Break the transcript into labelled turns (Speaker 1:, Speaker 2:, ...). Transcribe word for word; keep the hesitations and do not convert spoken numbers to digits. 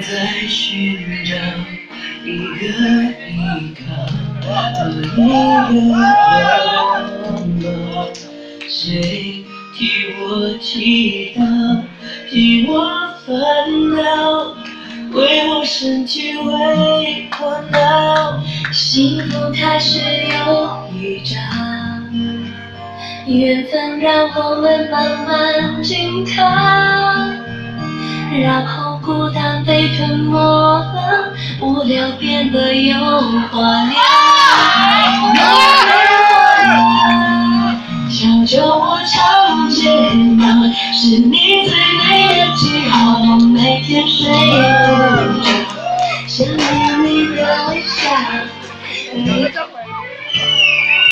Speaker 1: 在寻找一个依靠和一个拥抱，谁替我祈祷，替我烦恼，为我生气，为我闹。幸福它是有一张，缘分让我们慢慢紧靠，然后孤单被吞没了，无聊变得有话聊。小酒窝长睫毛，是你最美的记号，我每天睡不着，想念你的微笑。